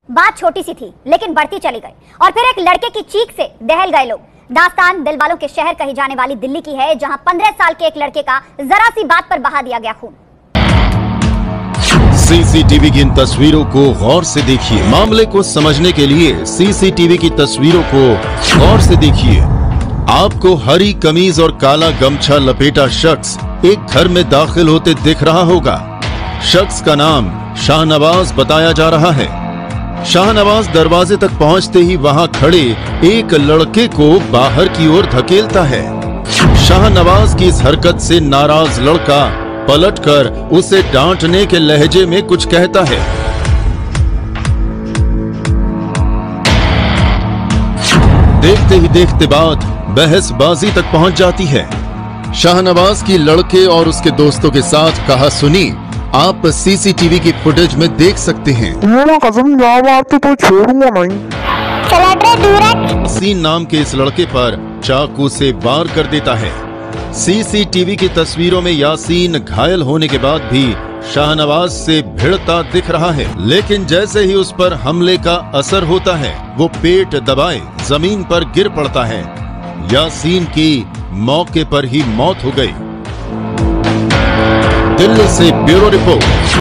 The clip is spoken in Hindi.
बात छोटी सी थी लेकिन बढ़ती चली गई और फिर एक लड़के की चीख से दहल गए लोग। दास्तान दिल वालों के शहर कही जाने वाली दिल्ली की है, जहां 15 साल के एक लड़के का जरा सी बात पर बहा दिया गया खून। सीसीटीवी की इन तस्वीरों को गौर से देखिए। मामले को समझने के लिए सीसीटीवी की तस्वीरों को गौर से देखिए। आपको हरी कमीज और काला गमछा लपेटा शख्स एक घर में दाखिल होते दिख रहा होगा। शख्स का नाम शाहनवाज बताया जा रहा है। शाहनवाज दरवाजे तक पहुंचते ही वहां खड़े एक लड़के को बाहर की ओर धकेलता है। शाहनवाज की इस हरकत से नाराज लड़का पलटकर उसे डांटने के लहजे में कुछ कहता है। देखते ही देखते बात बहसबाजी तक पहुंच जाती है। शाहनवाज की लड़के और उसके दोस्तों के साथ कहा सुनी आप सीसीटीवी की फुटेज में देख सकते हैं। तो छोड़ूंगा नहीं। यासीन नाम के इस लड़के पर चाकू से वार कर देता है। सीसीटीवी की तस्वीरों में यासीन घायल होने के बाद भी शाहनवाज से भिड़ता दिख रहा है, लेकिन जैसे ही उस पर हमले का असर होता है वो पेट दबाए जमीन पर गिर पड़ता है। यासीन की मौके पर ही मौत हो गई। दिल्ली से ब्यूरो रिपोर्ट।